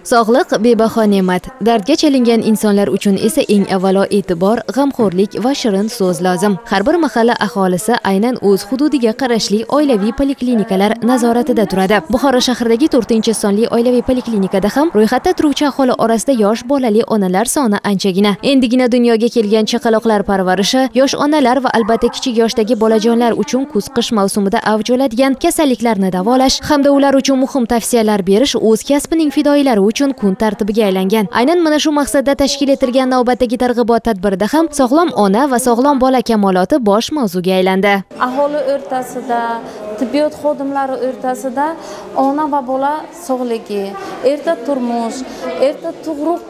Sog'liq bebaho ne'mat. Dardga chalingan insonlar uchun esa eng avvalo e'tibor, g'amxo'rlik va shirin so'z lozim. Har bir mahalla aholisi aynan o'z hududiga qarashli oilaviy poliklinikalar nazoratida turadi. Buxoro shahridagi 4-sonli oilaviy poliklinikada ham ro'yxatda turuvchi aholi orasida yosh bolali onalar soni anchagina. Endigina dunyoga kelgan chaqaloqlar parvarishi, yosh onalar va albatta kichik yoshdagi bolajonlar uchun kuz-qish mavsumida avj oladigan kasalliklarni davolash hamda ular uchun muhim tavsiyalar berish o'z kasbining fidoyilari uchun kun tartibiga aylangan. Aynan mana shu maqsadda tashkil etilgan navbatdagi targ'ibot tadbirida ham sog'lom ona va sog'lom bola kamoloti bosh mavzuga aylandi. Aholi o'rtasida, tibbiyot xodimlari o'rtasida ona va bola sog'ligi, erta turmush, erta tug'ruq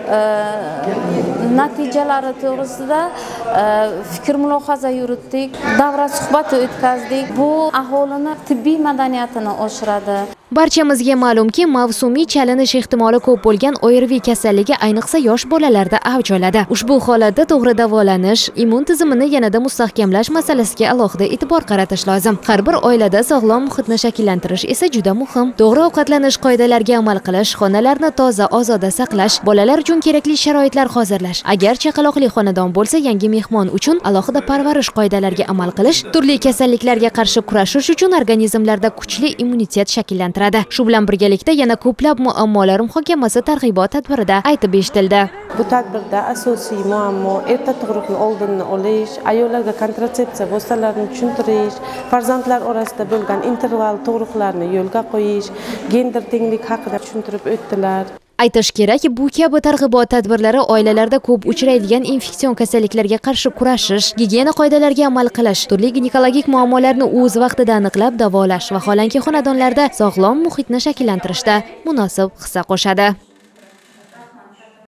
natijalari to'g'risida fikr mulohaza yuritdik, davra suhbati o'tkazdik. Bu aholini tibbiy madaniyatini oshiradi. Barchamizga ma'lumki, mavsumiy chalinish ehtimoli ko'p bo'lgan ORV kasalligi ayniqsa yosh bolalarda avj oladi. Ushbu holatda to'g'ri davolanish, immun tizimini yanada mustahkamlash masalasiga alohida e'tibor qaratish lozim. Har bir oilada sog'lom muhitni shakllantirish esa juda muhim. To'g'ri ovqatlanish qoidalariga amal qilish, xonalarni toza, ozoda saqlash, bolalar uchun kerakli sharoitlar hozirlash. Agar chaqaloqli xonadon bo'lsa, yangi mehmon uchun alohida parvarish qoidalariga amal qilish, turli kasalliklarga qarshi kurashish uchun organizmlarda kuchli immunitet shakllantiradi. Shu bilan birgalikda yana ko'plab muammolar muhokamasi targ'ibot tadbirida aytib eshitildi. Bu tadbirda asosiy muammo erta tug'ruqni oldini olish, ayollarga kontratsepsiya vositalarini tushuntirish, farzandlar orasida bo'lgan interval tug'ruqlarni yo'lga qo'yish, gender tenglik haqida tushuntirib o'tdilar. Aytish kerak, bu kabi targ'ibot tadbirlari oilalarda ko'p uchraydigan infeksion kasalliklarga qarshi kurashish, gigiyena qoidalariga amal qilish, turli ginekologik muammolarni o'z vaqtida aniqlab davolash va holanki xonadonlarda sog'lom muhitni shakllantirishda munosib hissa qo'shadi.